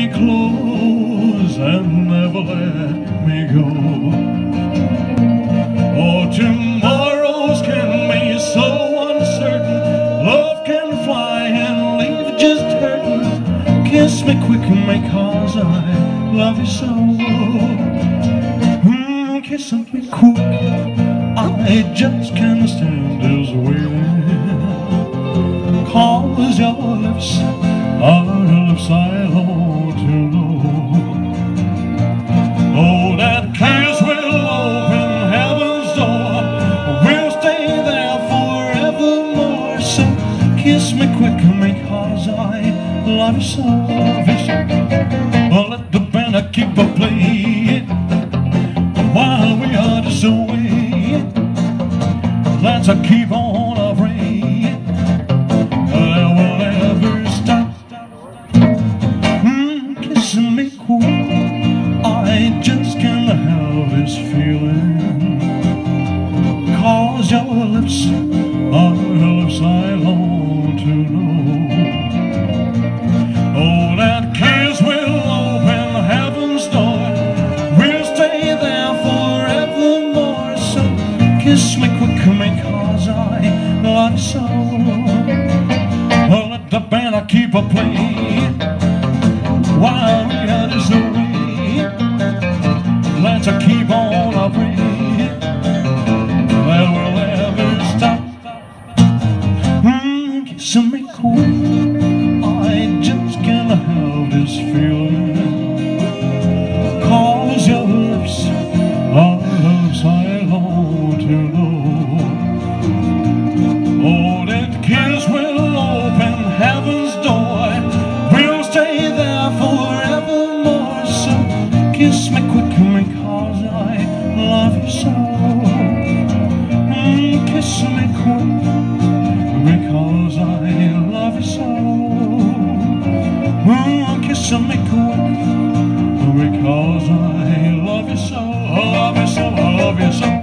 me close and never let me go. Oh, tomorrows can be so uncertain. Love can fly and leave just hurting. Kiss me quick because I love you so. Kiss me quick, I just can't stand this waiting. Cause your lips are lips I long to know. Oh, that kiss will open heaven's door. We'll stay there forevermore. So kiss me quick because I love you so. Oh, let the band keep a playing while we are just away. Let's keep on praying that we'll never stop. Kissing me quick, I just can't have this feeling. Cause your lips are lips I long to know. Oh, that kiss will open heaven's door. We'll stay there forevermore. So kiss me quick because I love you so. Oh, let the band keep a playing while we are this away. Let's keep on praying that we'll never stop. Kissing me quick, I just can't have this feeling. Cause your lips are lips I long to know. Oh, that kiss will open heaven's door. We'll stay there forevermore. So kiss me quick because I love you so. Kiss me quick because I love you so. Kiss me quick because I love you so. I love you so, I love you so.